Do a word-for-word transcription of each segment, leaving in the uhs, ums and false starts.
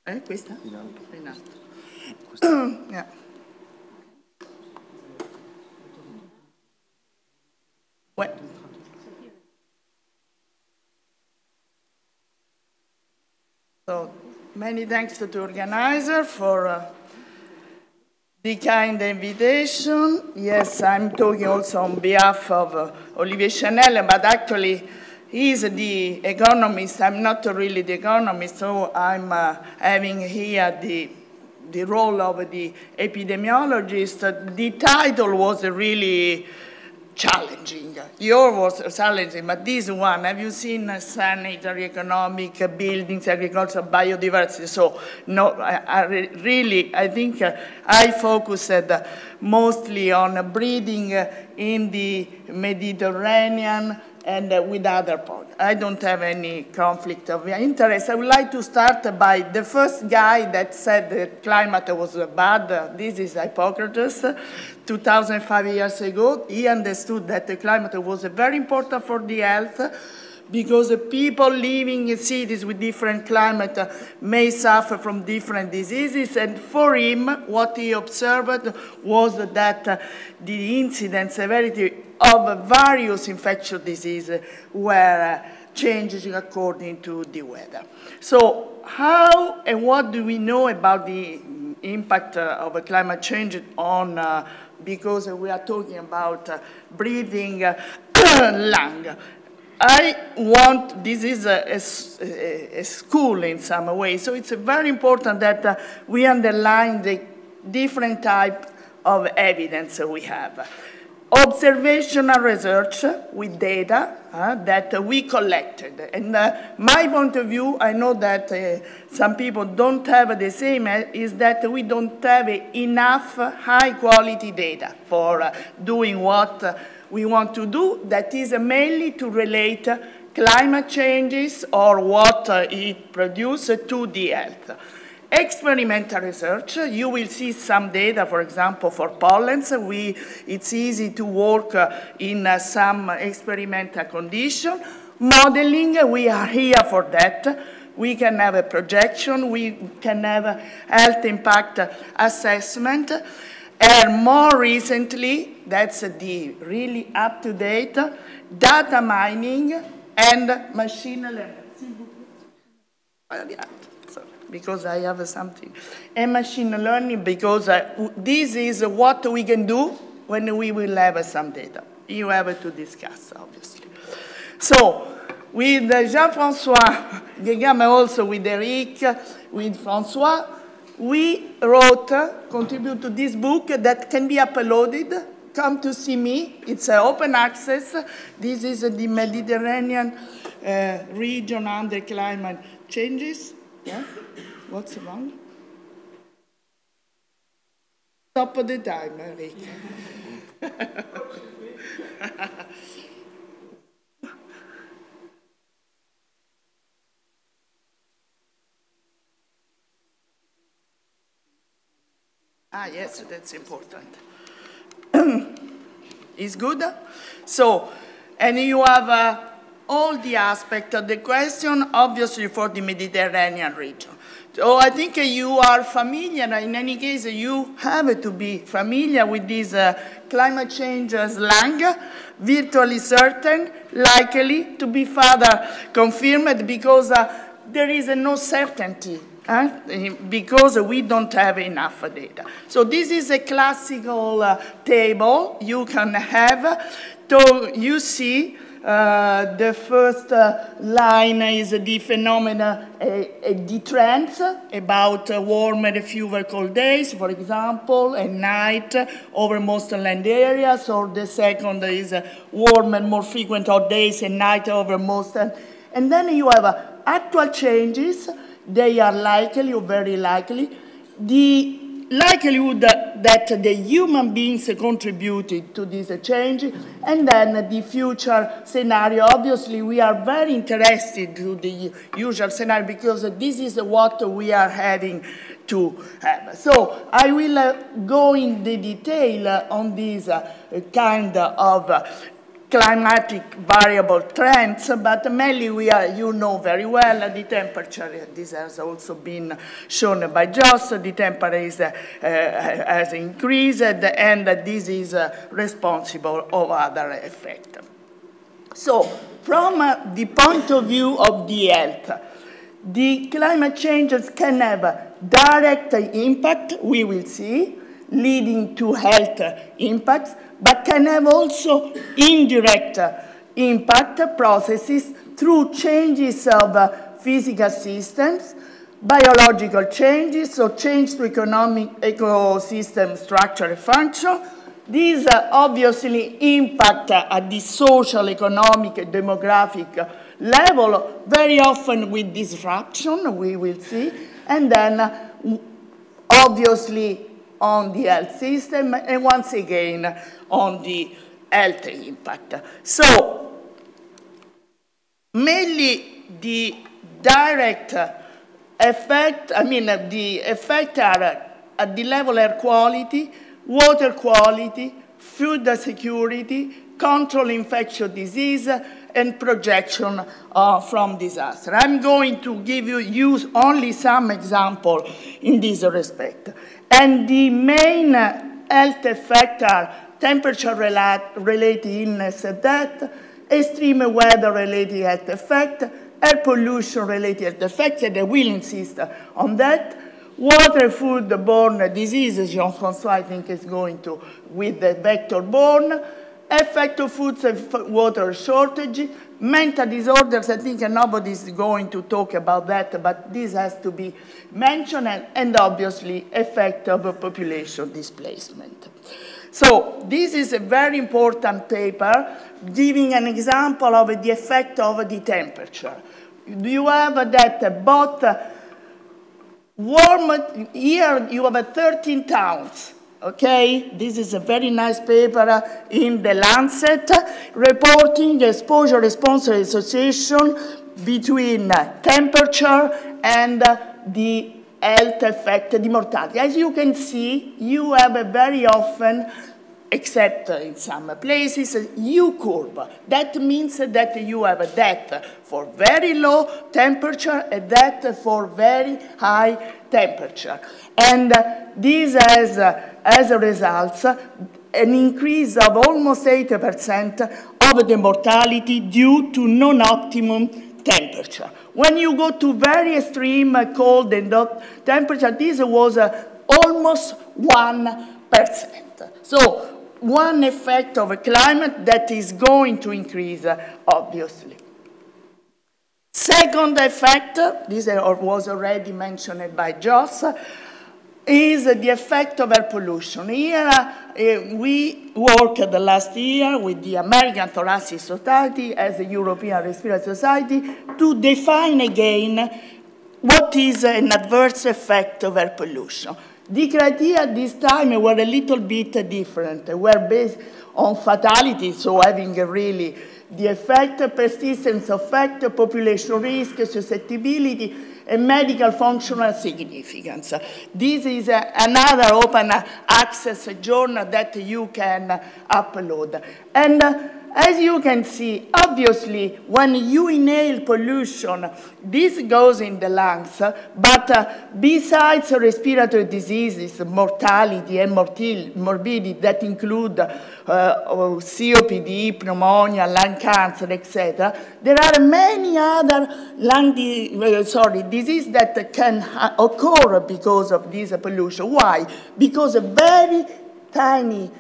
Eh, questa? In alto. In alto. Yeah. Well. So, many thanks to the organizer for uh, the kind invitation. Yes, I'm talking also on behalf of uh, Olivier Chanel, but actually he's the economist. I'm not really the economist, so I'm uh, having here the, the role of the epidemiologist. The title was really challenging. Yours was challenging, but this one, have you seen uh, sanitary, economic, uh, buildings, agriculture, biodiversity? So, no, I, I re really, I think uh, I focused uh, mostly on uh, breeding uh, in the Mediterranean and uh, with other points. I don't have any conflict of interest. I would like to start by the first guy that said that climate was bad. This is Hippocrates. two thousand five years ago, he understood that the climate was very important for the health because the people living in cities with different climate may suffer from different diseases. And for him, what he observed was that the incidence severity of various infectious diseases were changing according to the weather. So how and what do we know about the impact of climate change on uh, because we are talking about uh, breathing uh, lung. I want, this is a, a, a school in some way, so it's very important that uh, we underline the different type of evidence we have. Observational research with data uh, that we collected. And uh, my point of view, I know that uh, some people don't have the same, uh, is that we don't have enough high-quality data for uh, doing what uh, we want to do. That is uh, mainly to relate uh, climate changes or what uh, it produces to the health. Experimental research, you will see some data, for example, for pollens. We, it's easy to work uh, in uh, some experimental condition. Modeling, we are here for that. We can have a projection, we can have a health impact assessment. And more recently, that's the really up-to-date, data mining and machine learning. Because I have something. And machine learning, because uh, this is what we can do when we will have some data. You have to discuss, obviously. So, with uh, Jean-François Guégame, also with Eric, with François, we wrote, uh, contribute to this book that can be uploaded. Come to see me. It's uh, open access. This is uh, the Mediterranean uh, region under climate changes. Yeah? What's wrong? Top of the time, Eric. Ah, yes, that's important. It's good. So, and you have uh, all the aspects of the question, obviously, for the Mediterranean region. So I think uh, you are familiar, in any case, you have to be familiar with this uh, climate change slang, virtually certain, likely to be further confirmed because uh, there is uh, no certainty, uh, because we don't have enough data. So this is a classical uh, table you can have. So you see Uh, the first uh, line is uh, the phenomena, uh, uh, the trends about uh, warmer, fewer cold days, for example, at night uh, over most land areas, or the second is uh, warmer, more frequent hot days at night over most. Uh, and then you have uh, actual changes. They are likely or very likely. The likelihood that, that the human beings contributed to this change, and then the future scenario. Obviously, we are very interested in the usual scenario because this is what we are having to have. So I will uh, go in the detail uh, on this uh, kind of uh, climatic variable trends, but mainly we are, you know very well, the temperature, this has also been shown by Joss, the temperature is, uh, uh, has increased, and this is uh, responsible of other effects. So, from uh, the point of view of the health, the climate changes can have a direct impact, we will see, leading to health impacts, but can have also indirect impact processes through changes of uh, physical systems, biological changes, so change to economic ecosystem structure and function. These uh, obviously impact uh, at the social, economic, and demographic level, very often with disruption, we will see, and then uh, obviously on the health system, and once again on the health impact. So, mainly the direct effect, I mean, the effect are at the level air quality, water quality, food security, control infectious disease, and projection uh, from disaster. I'm going to give you use only some example in this respect. And the main health effects are temperature-related illness and death, extreme weather-related health effect, air pollution-related health effects, and I will insist on that. Water, food-borne diseases, Jean-François, I think, is going to with the vector-borne, effect of food and water shortage, mental disorders, I think nobody is going to talk about that, but this has to be mentioned, and, and obviously effect of a population displacement. So this is a very important paper giving an example of the effect of the temperature. You have that both warm, here you have thirteen towns. Okay, this is a very nice paper in The Lancet, reporting exposure response association between temperature and the health effect, the mortality. As you can see, you have a very often, except in some places, a U-curve. That means that you have a death for very low temperature, a death for very high temperature. And this has, as a result, an increase of almost eighty percent of the mortality due to non-optimum temperature. When you go to very extreme cold and hot temperature, this was almost one percent. So, one effect of a climate that is going to increase, obviously. Second effect, this was already mentioned by Joss, is the effect of air pollution. Here, uh, we worked the last year with the American Thoracic Society as the European Respiratory Society to define again what is an adverse effect of air pollution. The criteria this time were a little bit different. They were based on fatality, so having really the effect, persistence effect, population risk, susceptibility, and medical functional significance. This is uh, another open access journal that you can upload. And uh, as you can see, obviously, when you inhale pollution, this goes in the lungs, but uh, besides respiratory diseases, mortality and morbidity that include uh, C O P D, pneumonia, lung cancer, et cetera, there are many other lung di uh, sorry, diseases that can occur because of this pollution. Why? Because a very tiny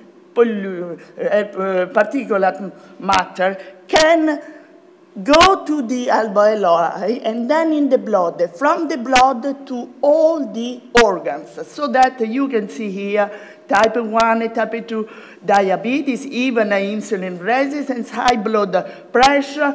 Uh, particulate matter can go to the alveoli and then in the blood, from the blood to all the organs, so that you can see here type one, type two diabetes, even insulin resistance, high blood pressure,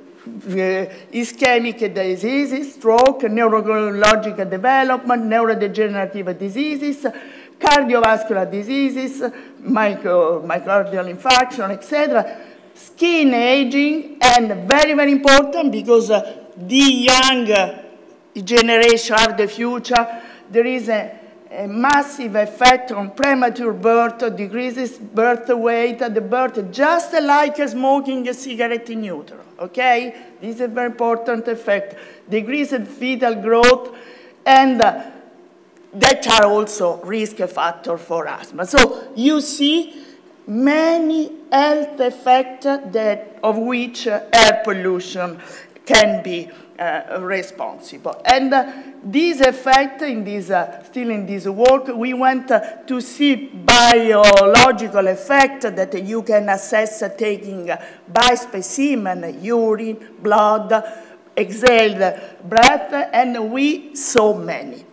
uh, ischemic diseases, stroke, neurological development, neurodegenerative diseases, cardiovascular diseases, micro, myocardial infarction, et cetera, skin aging, and very, very important because uh, the young generation are the future. There is a, a massive effect on premature birth, decreases birth weight at the birth, just like smoking a cigarette in utero, okay? This is a very important effect. Decreased fetal growth, and uh, that are also risk factor for asthma. So you see many health effects that, of which uh, air pollution can be uh, responsible. And uh, this effect, in this, uh, still in this work, we went uh, to see biological effect that you can assess uh, taking uh, by specimen, urine, blood, exhaled breath, and we saw many.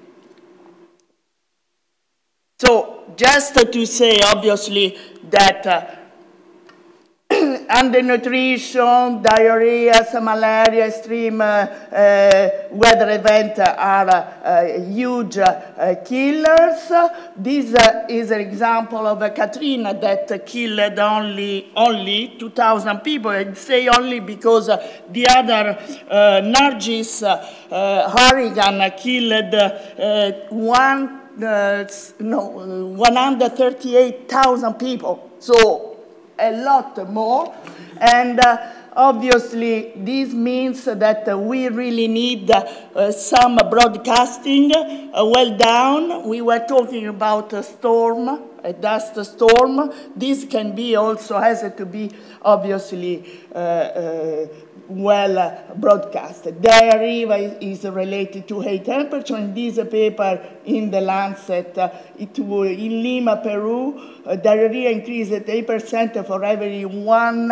So just to say, obviously, that uh, undernutrition, diarrhea, malaria, extreme uh, uh, weather events are uh, huge uh, killers. This uh, is an example of a Katrina that killed only, only two thousand people. I say only because uh, the other uh, Nargis uh, hurricane killed uh, one Uh, no, one hundred thirty-eight thousand people, so a lot more. And uh, obviously, this means that uh, we really need uh, some broadcasting uh, well down. We were talking about a storm, a dust storm. This can be also, has to be obviously uh, uh, well uh, broadcasted. Diarrhea is related to high temperature. In this paper in the Lancet, uh, it was in Lima, Peru, uh, diarrhea increased eight percent for every one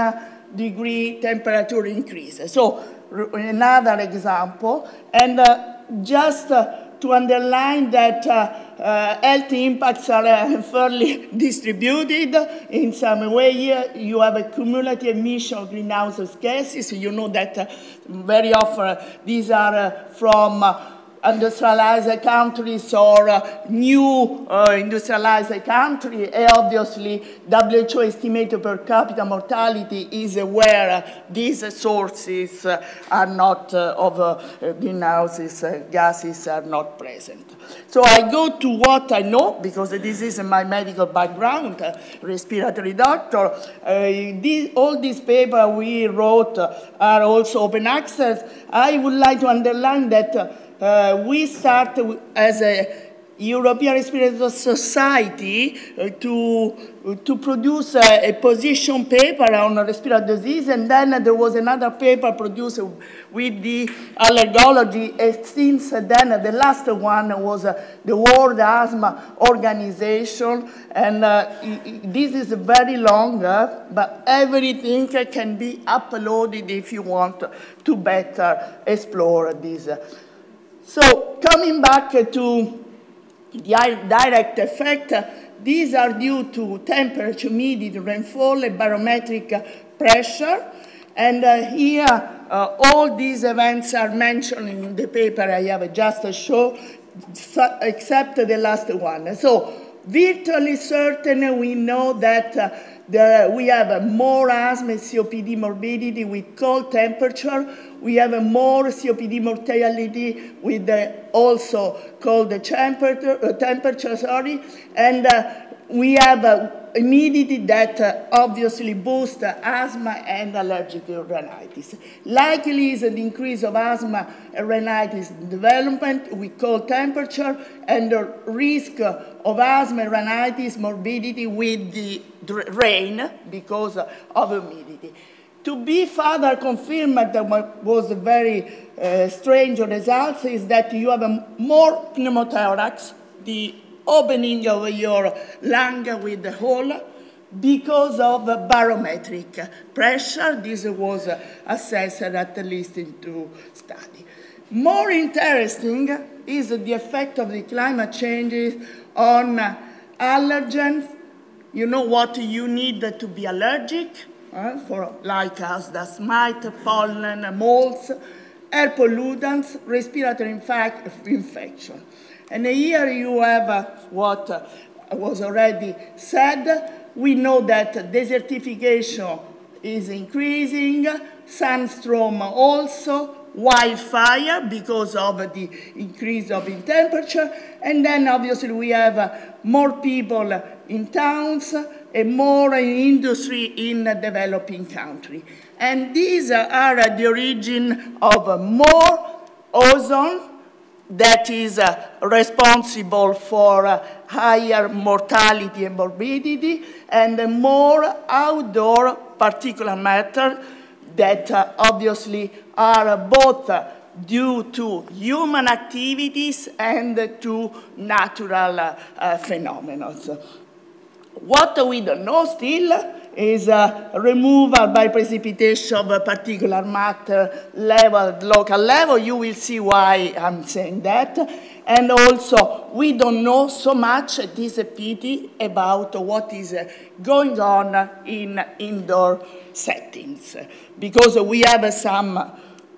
degree temperature increase. So another example, and uh, just uh, to underline that uh, uh, health impacts are uh, fairly distributed. In some way, uh, you have a cumulative emission of greenhouse gases. You know that uh, very often uh, these are uh, from uh, industrialized countries or uh, new uh, industrialized country. And obviously, W H O estimated per capita mortality is uh, where uh, these uh, sources uh, are not uh, of uh, greenhouse uh, gases are not present. So I go to what I know, because this is my medical background, uh, respiratory doctor. Uh, this, all these papers we wrote uh, are also open access. I would like to underline that uh, Uh, we start as a European Respiratory Society uh, to, uh, to produce a, a position paper on respiratory disease, and then uh, there was another paper produced with the allergology, and since then uh, the last one was uh, the World Asthma Organization, and uh, this is very long, uh, but everything can be uploaded if you want to better explore this. So coming back to the direct effect, these are due to temperature, humidity, rainfall, and barometric pressure. And uh, here, uh, all these events are mentioned in the paper I have just shown, except the last one. So virtually certain we know that uh, there, we have uh, more asthma and C O P D morbidity with cold temperature. We have a more C O P D mortality with the also cold temperature, uh, temperature sorry, and uh, we have uh, humidity that uh, obviously boosts uh, asthma and allergic rhinitis. Likely is an increase of asthma and rhinitis development with cold temperature, and the risk of asthma and rhinitis morbidity with the rain because of humidity. To be further confirmed, that what was very uh, strange results is that you have a more pneumothorax, the opening of your lung with the hole, because of barometric pressure. This was assessed at least in two studies. More interesting is the effect of the climate changes on allergens. You know what you need to be allergic? Uh, for like us, that's mite, pollen, molds, air pollutants, respiratory infection. And here you have uh, what uh, was already said. We know that desertification is increasing, sandstorm also, wildfire because of the increase of in temperature. And then obviously we have uh, more people in towns and more in industry in a developing country. And these uh, are uh, the origin of uh, more ozone that is uh, responsible for uh, higher mortality and morbidity, and uh, more outdoor particulate matter that uh, obviously are uh, both uh, due to human activities and uh, to natural uh, uh, phenomena. What we don't know still is uh, removal by precipitation of a particular matter level at local level. You will see why I'm saying that. And also, we don't know so much, it is a pity, about what is uh, going on in indoor settings, because we have some,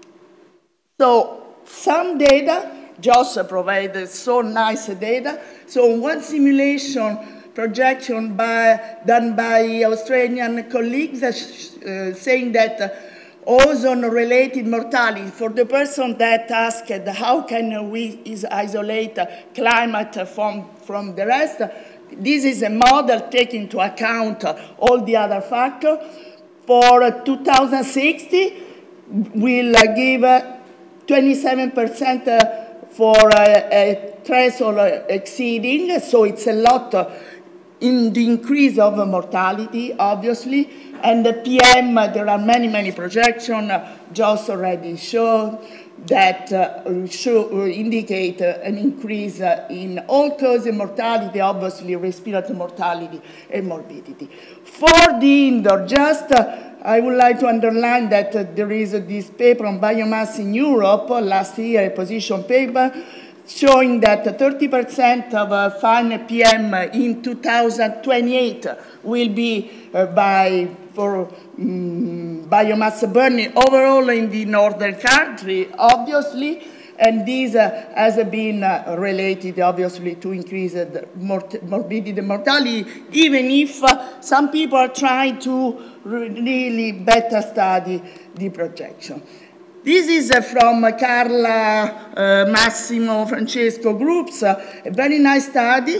so some data. Joss provided so nice data. So one simulation projection by, done by Australian colleagues uh, saying that uh, ozone-related mortality, for the person that asked how can we is isolate climate from, from the rest, this is a model taking into account all the other factors. For two thousand sixty, we'll uh, give twenty-seven percent uh, for uh, a threshold exceeding, so it's a lot uh, in the increase of mortality, obviously, and the P M, there are many, many projections. Joss already showed that uh, show, indicate uh, an increase uh, in all causes mortality, obviously respiratory mortality and morbidity. For the indoor, just uh, I would like to underline that uh, there is uh, this paper on biomass in Europe, uh, last year, a position paper, showing that thirty percent of uh, fine P M in two thousand twenty-eight will be uh, by for um, biomass burning overall in the northern country, obviously, and this uh, has been uh, related, obviously, to increased mort morbidity and mortality, even if uh, some people are trying to really better study the projection. This is uh, from uh, Carla, uh, Massimo, Francesco groups, uh, a very nice study,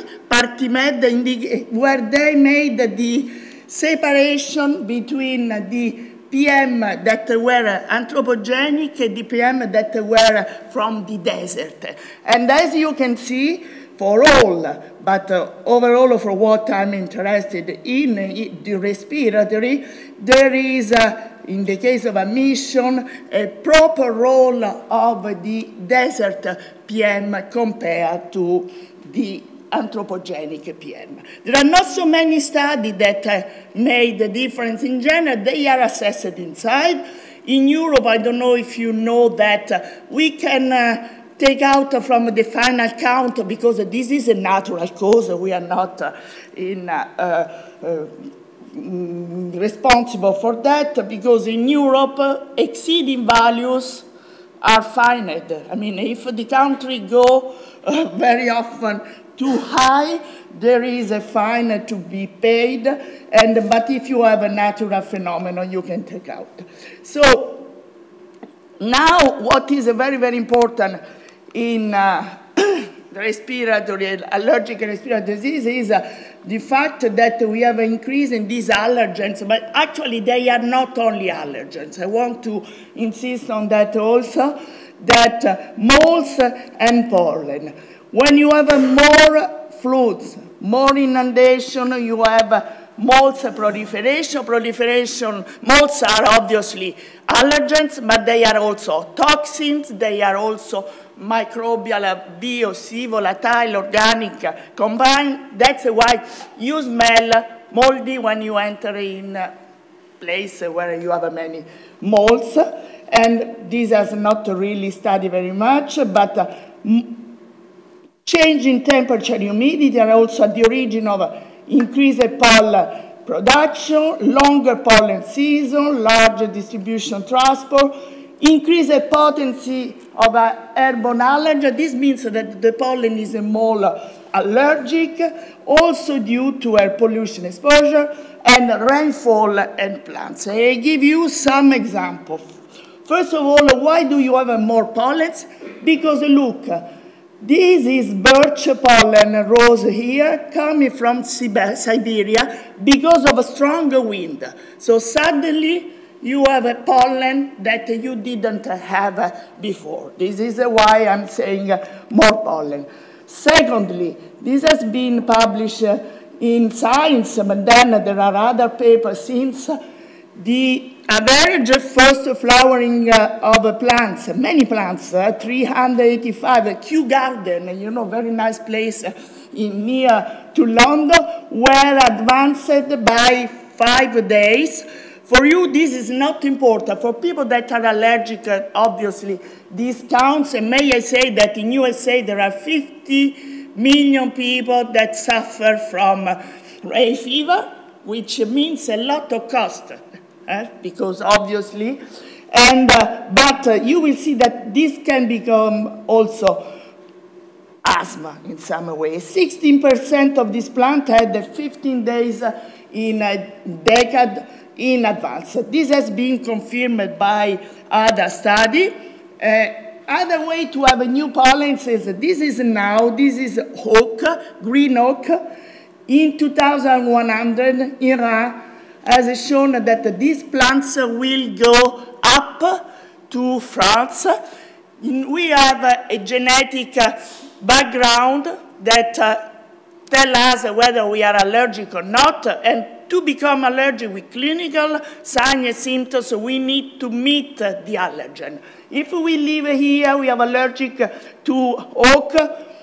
PartiMed, where they made the separation between the P M that were anthropogenic and the P M that were from the desert. And as you can see, for all, but uh, overall for what I'm interested in, in the respiratory, there is uh, in the case of emission, a proper role of the desert P M compared to the anthropogenic P M. There are not so many studies that uh, made the difference in general. They are assessed inside. In Europe, I don't know if you know that uh, we can uh, take out from the final count, because this is a natural cause. We are not uh, in uh, uh, responsible for that, because in Europe, uh, exceeding values are finite. I mean, if the country go uh, very often too high, there is a fine to be paid, and, but if you have a natural phenomenon, you can take out. So now what is very, very important in uh, respiratory, allergic respiratory disease is uh, the fact that we have an increase in these allergens, but actually they are not only allergens. I want to insist on that also, that uh, molds and pollen. When you have uh, more floods, more inundation, you have uh, molds proliferation. Proliferation, molds are obviously allergens, but they are also toxins, they are also microbial, bio, C, volatile, organic, combined. That's why you smell moldy when you enter in a place where you have many molds. And this has not really studied very much, but uh, change in temperature and humidity are also at the origin of increased pollen production, longer pollen season, larger distribution transport, increased potency of airborne allergen. This means that the pollen is more allergic, also due to air pollution exposure, and rainfall and plants. I give you some examples. First of all, why do you have more pollens? Because look, this is birch pollen rose here, coming from Siberia because of a strong wind. So suddenly you have a pollen that you didn't have before. This is why I'm saying more pollen. Secondly, this has been published in Science, but then there are other papers since. The average first flowering uh, of plants, many plants, uh, three hundred eighty-five, uh, Kew Garden, you know, very nice place uh, in, near to London, were advanced by five days. For you, this is not important. For people that are allergic, uh, obviously, this counts. And may I say that in U S A, there are fifty million people that suffer from uh, hay fever, which means a lot of cost. Uh, because obviously, and uh, but uh, you will see that this can become also asthma in some way. sixteen percent of this plant had fifteen days in a decade in advance. This has been confirmed by other study. Uh, other way to have a new pollens is this is now, this is oak, green oak, in two thousand one hundred Iran has shown that these plants will go up to France. We have a genetic background that tells us whether we are allergic or not, and to become allergic with clinical signs and symptoms, we need to meet the allergen. If we live here, we are allergic to oak,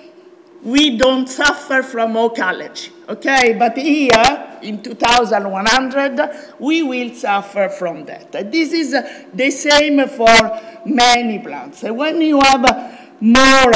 we don't suffer from oak allergy, okay? But here, in two thousand one hundred, we will suffer from that. This is the same for many plants. When you have more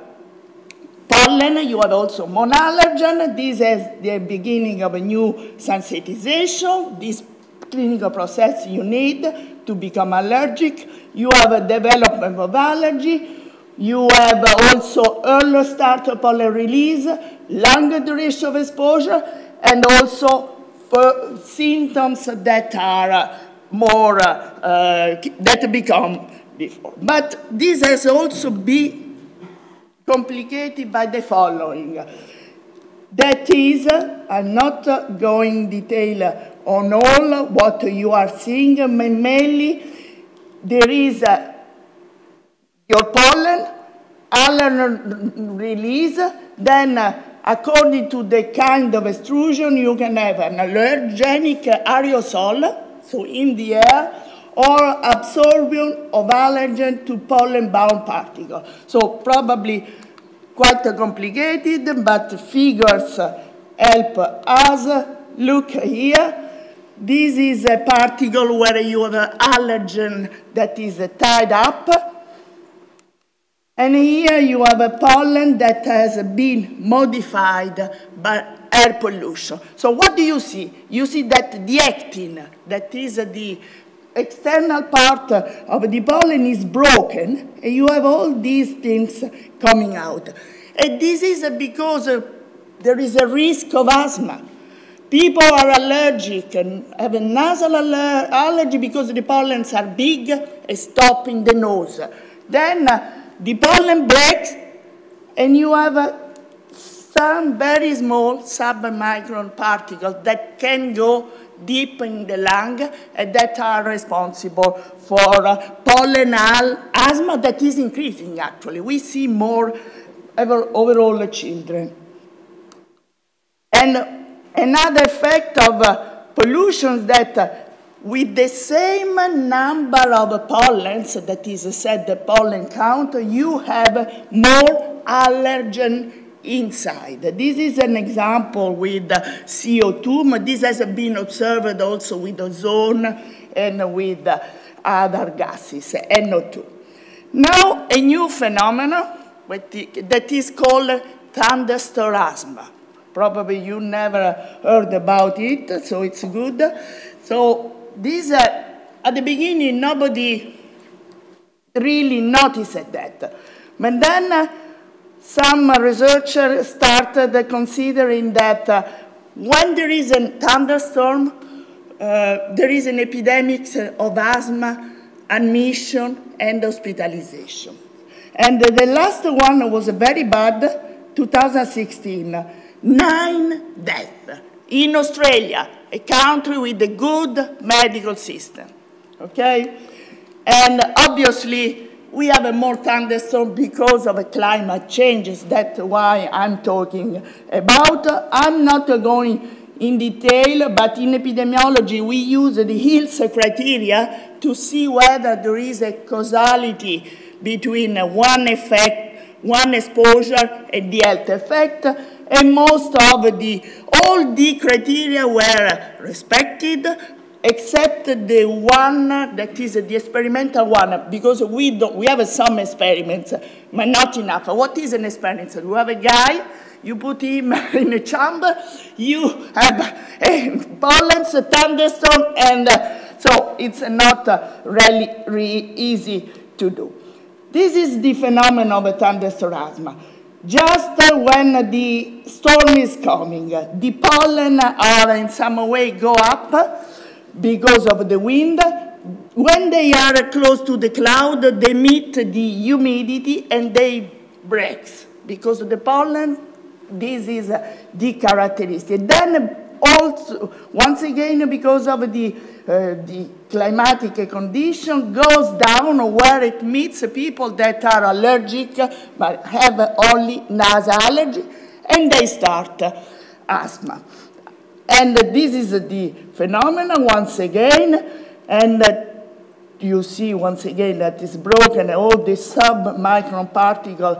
pollen, you have also monoallergen. This is the beginning of a new sensitization, this clinical process you need to become allergic. You have a development of allergy. You have also early start of pollen release, longer duration of exposure, and also for symptoms that are more, uh, that become before. But this has also been complicated by the following. That is, I'm not going detail on all what you are seeing, mainly there is a your pollen, allergen release, then uh, according to the kind of extrusion, you can have an allergenic aerosol, so in the air, or absorption of allergen to pollen-bound particle. So probably quite complicated, but figures help us. Look here. This is a particle where you have an allergen that is tied up. And here you have a pollen that has been modified by air pollution. So what do you see? You see that the actin, that is the external part of the pollen, is broken, and you have all these things coming out. And this is because there is a risk of asthma. People are allergic and have a nasal aller allergy because the pollens are big and stop in the nose. Then uh, the pollen breaks, and you have uh, some very small submicron particles that can go deep in the lung and that are responsible for uh, pollenal asthma that is increasing, actually. We see more overall children. And another effect of uh, pollution that uh, with the same number of pollens, that is said the pollen count, you have more allergen inside. This is an example with uh, C O two, but this has been observed also with ozone and with uh, other gases, N O two. Now, a new phenomenon that is called thunderstorm asthma. Probably you never heard about it, so it's good. So this, uh, at the beginning, nobody really noticed that. But then uh, some researchers started considering that uh, when there is a thunderstorm, uh, there is an epidemic of asthma admission, and hospitalization. And the last one was very bad, two thousand sixteen, nine deaths in Australia, a country with a good medical system, okay? And obviously, we have a more thunderstorm because of climate changes. That's why I'm talking about. I'm not going in detail, but in epidemiology, we use the Hills criteria to see whether there is a causality between one effect, one exposure, and the health effect. And most of the, all the criteria were respected, except the one that is the experimental one, because we, don't, we have some experiments, but not enough. What is an experiment? You have a guy, you put him in a chamber, you have a pollens, a thunderstorm, and uh, so it's not uh, really, really easy to do. This is the phenomenon of a thunderstorm asthma. Just uh, when the storm is coming, the pollen are in some way go up, because of the wind. When they are close to the cloud, they meet the humidity and they break because of the pollen. This is the characteristic. Then also, once again, because of the, uh, the climatic condition, goes down where it meets people that are allergic but have only nasal allergy, and they start asthma. And this is the phenomenon once again, and you see once again that it's broken, all the sub-micron particles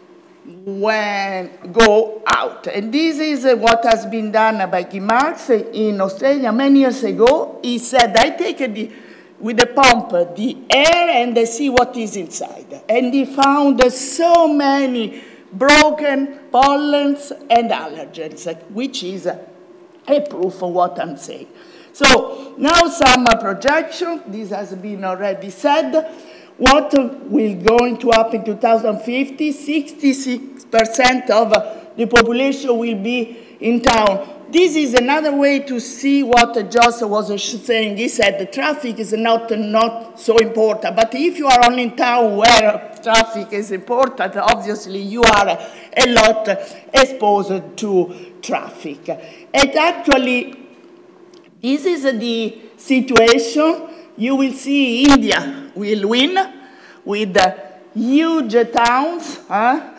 when go out. And this is what has been done by Guy Marks in Australia many years ago. He said, I take the, with the pump the air and I see what is inside. And he found so many broken pollens and allergens, which is a proof of what I'm saying. So now some uh, projection. This has been already said. What uh, will going to happen in two thousand fifty? sixty-six percent of uh, the population will be in town. This is another way to see what uh, Joss was uh, saying. He said the traffic is not, uh, not so important. But if you are only in town where traffic is important, obviously you are uh, a lot uh, exposed to traffic. And actually, this is the situation. You will see India will win with huge towns. Huh?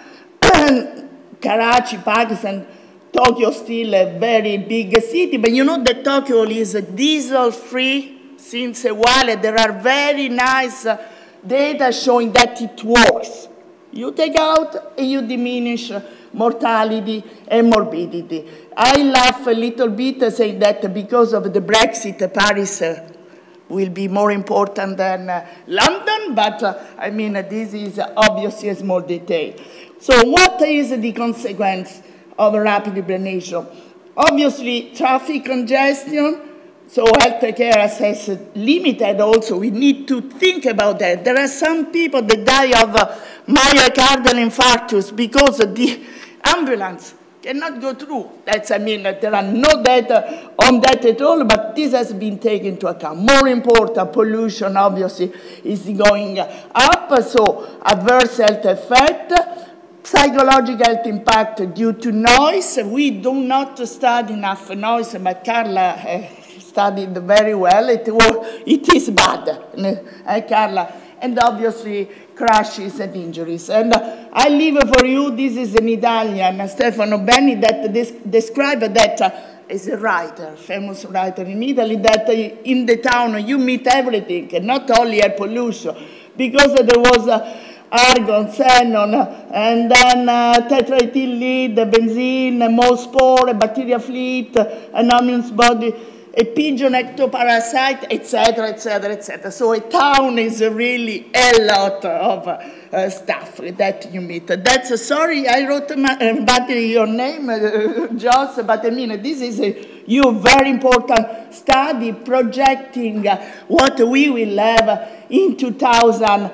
Karachi, Pakistan, Tokyo still a very big city, but you know that Tokyo is diesel-free since a while. There are very nice data showing that it works. You take out and you diminish mortality and morbidity. I laugh a little bit saying that because of the Brexit, Paris uh, will be more important than uh, London, but uh, I mean, uh, this is obviously a small detail. So what is the consequence of rapid hibernation? Obviously, traffic congestion, so healthcare access limited also. We need to think about that. There are some people that die of uh, myocardial infarctus because the ambulance cannot go through. That's, I mean, there are no data on that at all, but this has been taken into account. More important, pollution, obviously, is going up, so adverse health effect, psychological health impact due to noise. We do not study enough noise, but Carla uh, studied very well. It, it is bad, uh, Carla. And obviously, crashes and injuries. And uh, I leave for you, this is an Italian, Stefano Benni, that des described that uh, as a writer, famous writer in Italy, that uh, in the town you meet everything, and not only air pollution, because uh, there was uh, argon, xenon, uh, and then uh, tetraethyl lead, benzene, mold-spore, bacteria fleet, anonymous body, a pigeon ectoparasite, et cetera, et cetera, et cetera. So a town is really a lot of uh, stuff that you meet. That's, uh, sorry, I wrote my, uh, but your name, uh, Joss, but I mean, this is a you very important study projecting uh, what we will have in two thousand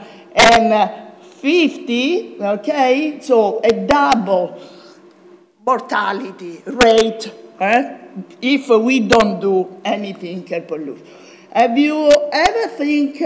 fifty, okay? So a double mortality rate, eh? If we don't do anything air pollution. Have you ever think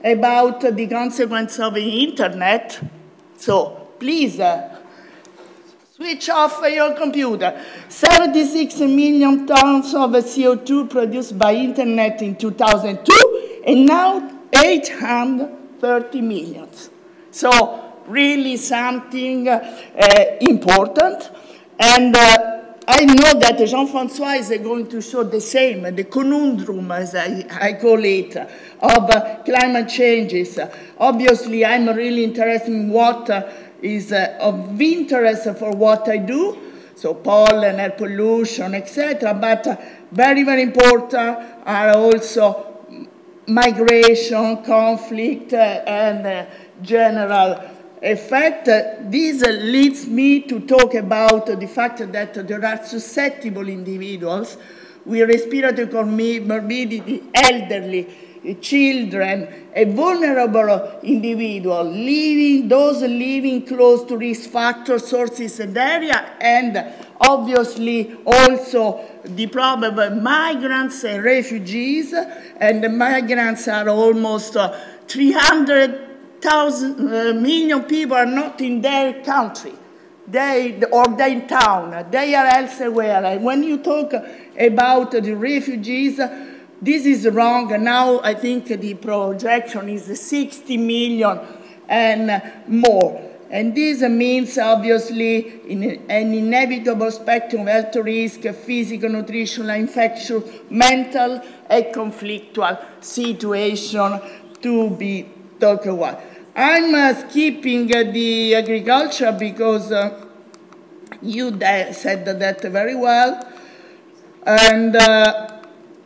about the consequence of the internet. So please, uh, switch off your computer. seventy-six million tons of C O two produced by internet in two thousand two, and now eight hundred thirty million. So really something uh, important. And uh, I know that Jean-François is going to show the same, the conundrum, as I, I call it, of uh, climate changes. Obviously, I'm really interested in what uh, is uh, of interest for what I do, so pollen, air pollution, et cetera. But uh, very, very important are also migration, conflict, uh, and uh, general effect. Uh, this uh, leads me to talk about uh, the fact that uh, there are susceptible individuals with respiratory comorbidity, elderly, uh, children, a vulnerable individual, living, those living close to risk factor sources and area, and obviously also the problem of migrants and refugees, and the migrants are almost uh, three hundred thousand uh, million people are not in their country, they or their town, they are elsewhere. And when you talk about the refugees, this is wrong. Now I think the projection is sixty million and more. And this means, obviously, in an inevitable spectrum of health risk, physical, nutritional, infection, mental, and conflictual situation to be talked about. I'm uh, skipping uh, the agriculture because uh, you said that very well. And uh,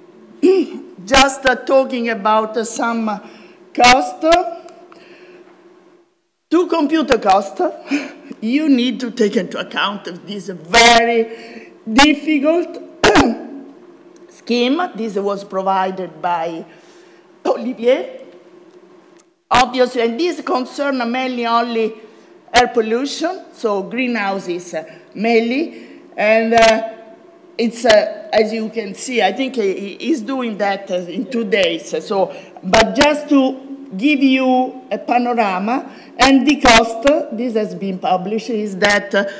just uh, talking about uh, some cost. To compute the cost, you need to take into account this very difficult scheme. This was provided by Olivier. Obviously, and this concerns mainly only air pollution, so greenhouses mainly. And uh, it's, uh, as you can see, I think he is doing that in two days. So, but just to give you a panorama, and the cost, this has been published, is that uh,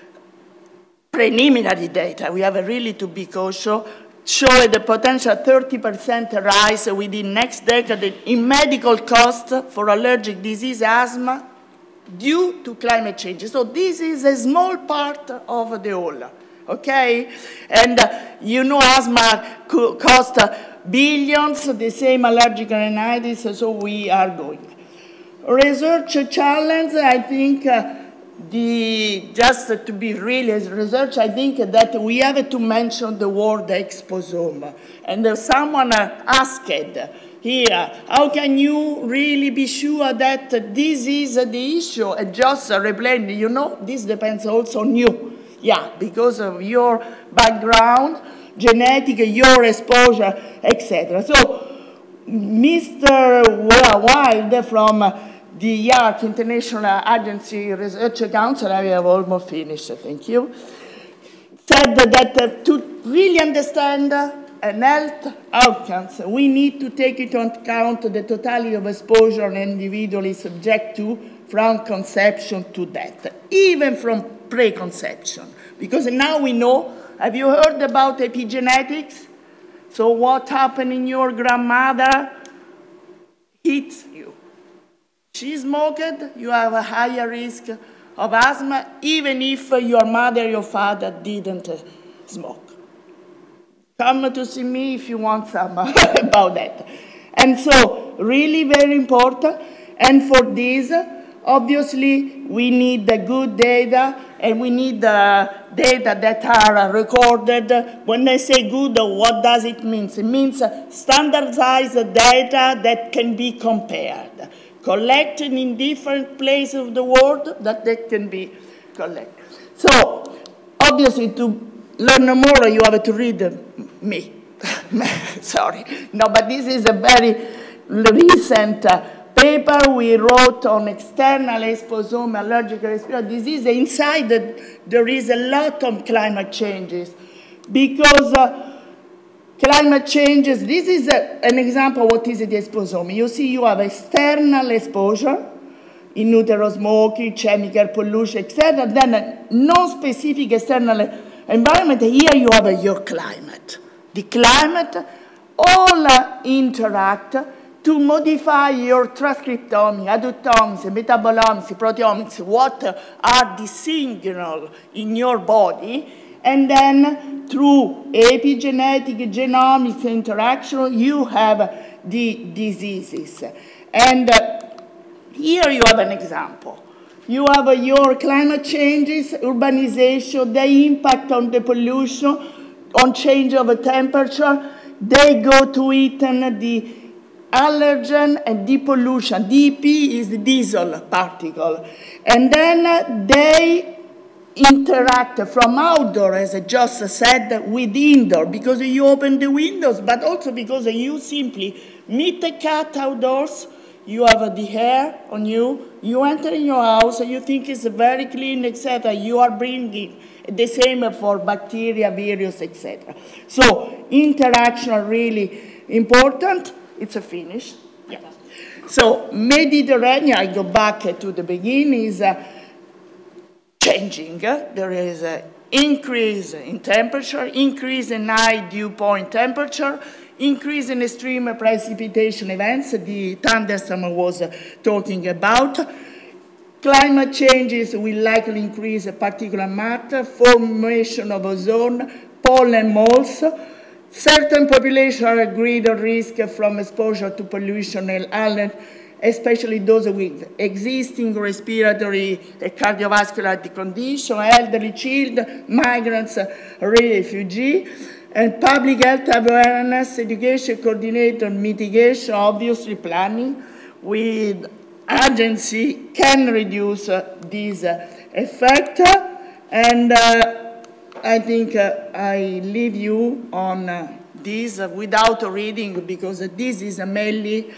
preliminary data, we have really to be cautious, show the potential thirty percent rise within next decade in medical costs for allergic disease, asthma, due to climate change. So this is a small part of the whole, okay? And uh, you know asthma costs billions, the same allergic rhinitis, so we are going. Research challenge, I think, uh, the, just to be really research, I think that we have to mention the word exposome. And uh, someone uh, asked here, how can you really be sure that this is the issue? And just uh, replying, you know, this depends also on you. Yeah, because of your background, genetic, your exposure, et cetera. So, Mister Wild from the Y A R C International Agency Research Council, I have almost finished, thank you, said that uh, to really understand uh, health outcomes, we need to take into account the totality of exposure an individual is subject to from conception to death, even from preconception. Because now we know, have you heard about epigenetics? So what happened in your grandmother hits you. She smoked, you have a higher risk of asthma, even if your mother or your father didn't smoke. Come to see me if you want some about that. And so, really very important. And for this, obviously, we need the good data, and we need the data that are recorded. When I say good, what does it mean? It means standardized data that can be compared, collected in different places of the world that they can be collected. So, obviously, to learn more, you have to read me. Sorry. No, but this is a very recent uh, paper we wrote on external exposome allergic respiratory disease. Inside it, there is a lot of climate changes because uh, Climate changes, this is a, an example of what is the exposome. You see you have external exposure, in utero smoking, chemical pollution, et cetera. Then a non-specific external environment. Here you have your climate. The climate all interact to modify your transcriptomics, adductomics, metabolomics, proteomics, what are the signals in your body. And then through epigenetic, genomics interaction, you have the diseases. And uh, here you have an example. You have uh, your climate changes, urbanization, they impact on the pollution, on change of the temperature. They go to eaten the allergen and depollution. D P is the diesel particle. And then uh, they interact from outdoor, as I just said, with indoor, because you open the windows, but also because you simply meet a cat outdoors, you have the hair on you, you enter in your house, you think it's very clean, et cetera. You are bringing the same for bacteria, virus, et cetera. So interaction are really important. It's a finish. Yeah. So Mediterranean, I go back to the beginning, is uh, changing. There is an increase in temperature, increase in high dew point temperature, increase in extreme precipitation events, the thunderstorm was talking about. Climate changes will likely increase particulate matter, formation of ozone, pollen moles. Certain populations are at greater risk from exposure to pollution and allergen, especially those with existing respiratory and cardiovascular condition, elderly children, migrants, refugees. And public health awareness, education, coordinated mitigation, obviously planning with agency can reduce uh, this uh, effect. And uh, I think uh, I leave you on uh, this uh, without reading, because uh, this is uh, mainly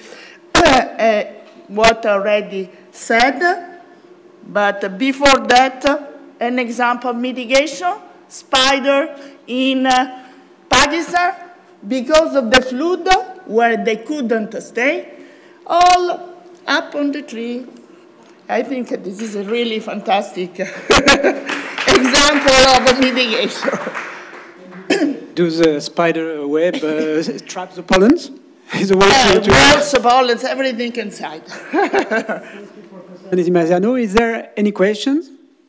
uh, what I already said. But before that, uh, an example of mitigation, spider in uh, Pakistan, because of the flood, where they couldn't stay, all up on the tree. I think this is a really fantastic example of mitigation. Do the spider web uh, trap the pollens? Is the way uh, to worms, pollens, everything inside. Is there any questions?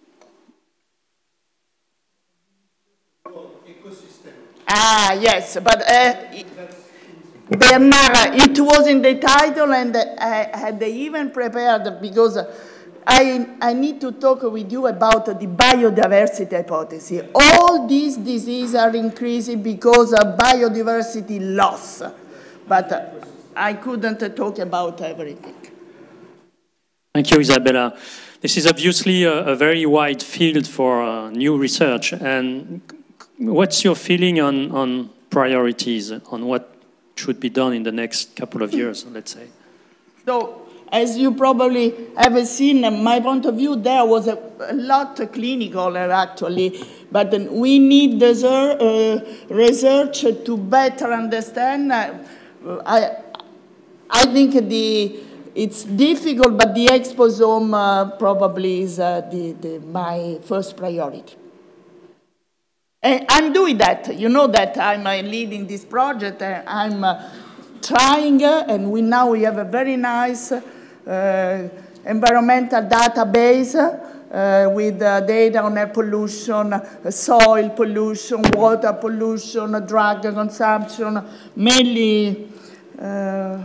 Ah, yes, but uh, Bernard, it was in the title, and I had even prepared, because I, I need to talk with you about the biodiversity hypothesis. All these diseases are increasing because of biodiversity loss, but I couldn't talk about everything. Thank you, Isabella. This is obviously a, a very wide field for uh, new research. And what's your feeling on, on priorities, on what should be done in the next couple of years, let's say? So, as you probably have seen, my point of view there was a, a lot clinical, actually, but we need desert, uh, research to better understand. Uh, I, I think the, it's difficult, but the exposome uh, probably is uh, the, the, my first priority. And I'm doing that. You know that I'm uh, leading this project. And I'm uh, trying, uh, and we now we have a very nice uh, environmental database uh, with uh, data on air pollution, uh, soil pollution, water pollution, drug consumption, mainly uh,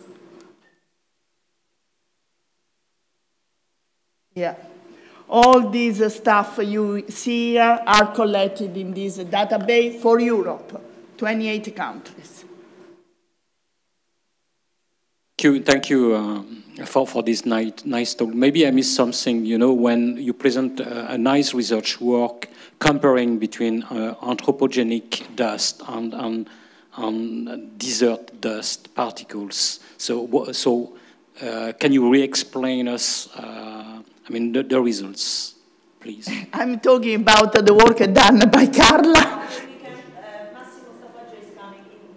yeah. All these stuff you see here are collected in this database for Europe, twenty-eight countries. Thank you, thank you uh, for, for this nice, nice talk. Maybe I missed something, you know, when you present uh, a nice research work comparing between uh, anthropogenic dust and, and, and desert dust particles. So, so uh, can you re-explain us uh, I mean, the, the results, please. I'm talking about the work done by Carla. Massimo Staffaggio is coming in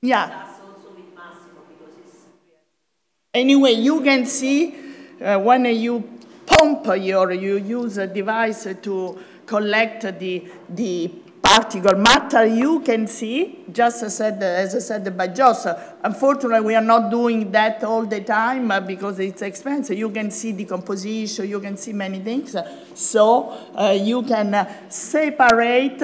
Yeah. Anyway, you can see uh, when you pump your, you use a device to collect the, the particle matter, you can see, just as said, as I said by Joss, unfortunately we are not doing that all the time uh, because it's expensive. You can see decomposition, you can see many things. So uh, you can uh, separate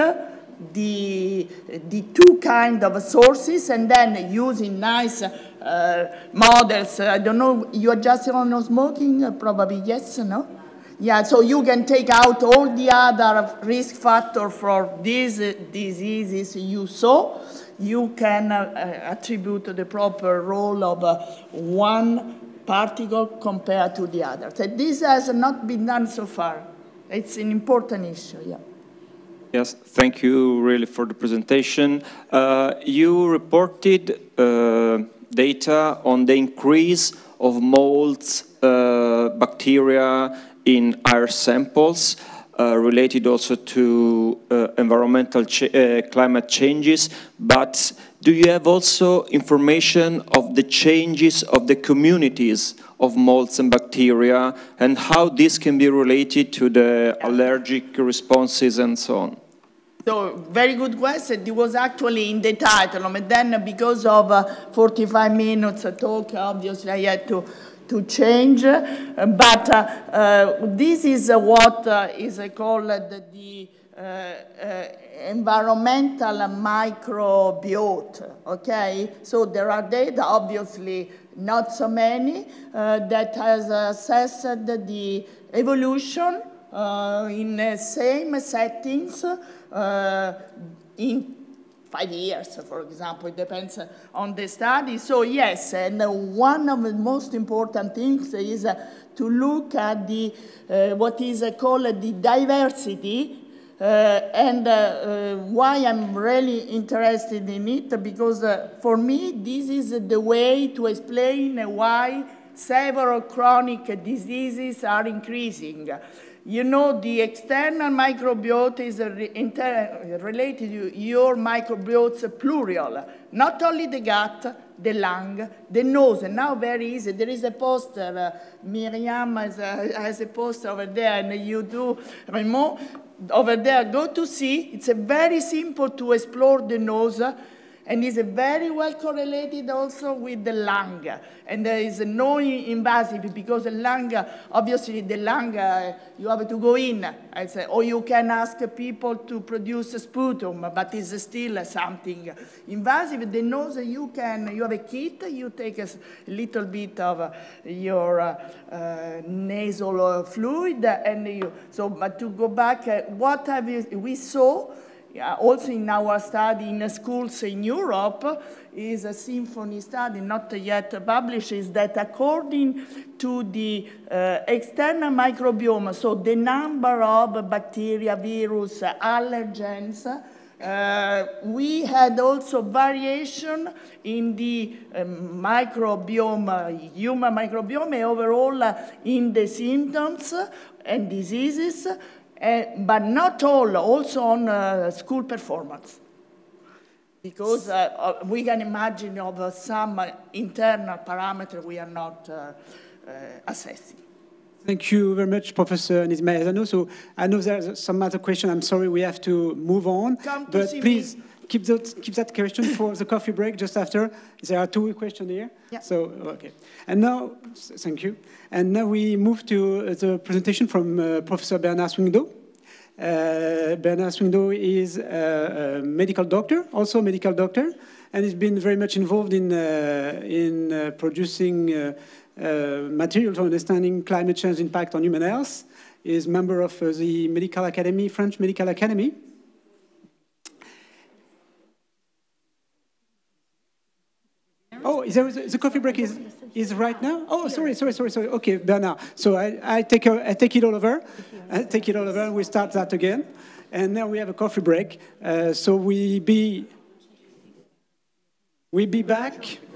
the, the two kind of sources and then using nice Uh, models. I don't know, you are just on no smoking? Uh, probably yes, no? Yeah, so you can take out all the other risk factors for these uh, diseases you saw. You can uh, uh, attribute the proper role of uh, one particle compared to the others. And this has not been done so far. It's an important issue, yeah. Yes, thank you really for the presentation. Uh, you reported uh, data on the increase of molds, uh, bacteria in air samples, uh, related also to uh, environmental ch uh, climate changes. But do you have also information of the changes of the communities of molds and bacteria and how this can be related to the allergic responses and so on? So, very good question. It was actually in the title, but then because of uh, forty-five minutes talk, obviously I had to, to change. Uh, but uh, uh, this is uh, what uh, is uh, called the uh, uh, environmental microbiota, okay? So there are data, obviously not so many, uh, that has assessed the evolution uh, in the same settings Uh, in five years, for example. It depends on the study. So yes, and one of the most important things is uh, to look at the uh, what is uh, called the diversity. Uh, and uh, uh, why I'm really interested in it, because uh, for me this is the way to explain why several chronic diseases are increasing. You know, the external microbiota is re related to your microbiotes plural, not only the gut, the lung, the nose, and now very easy. There is a poster, uh, Miriam has a, has a poster over there, and you do, Raymond, over there, go to see. It's a very simple to explore the nose, and is very well correlated also with the lung. And there is no invasive, because the lung, obviously the lung, uh, you have to go in, I say, or you can ask people to produce a sputum, but it's still something invasive. The nose, you can, you have a kit, you take a little bit of uh, your uh, uh, nasal fluid, and you, so, but to go back, uh, what have you, we saw, Yeah, also in our study in schools in Europe is a symphony study, not yet published, is that according to the uh, external microbiome, so the number of bacteria, virus, allergens, uh, we had also variation in the um, microbiome, human microbiome, overall uh, in the symptoms and diseases. Uh, but not all, also on uh, school performance. Because uh, uh, we can imagine of uh, some uh, internal parameter we are not uh, uh, assessing. Thank you very much, Professor Nismail. So I know there's some other question. I'm sorry, we have to move on. Come to but see please me. keep that, keep that question for the coffee break just after. There are two questions here. Yeah. So, okay. And now, thank you. And now we move to the presentation from uh, Professor Bernard Swingdo. Uh, Bernard Swingdo is a, a medical doctor, also a medical doctor, and he's been very much involved in, uh, in uh, producing uh, uh, material for understanding climate change impact on human health. He is member of uh, the Medical Academy, French Medical Academy. Oh, is there, the coffee break is, is right now? Oh, sorry, sorry, sorry, sorry. Okay, Bernard. So I, I, take, a, I take it all over. I take it all over, and we start that again. And now we have a coffee break. Uh, so we be, we be back.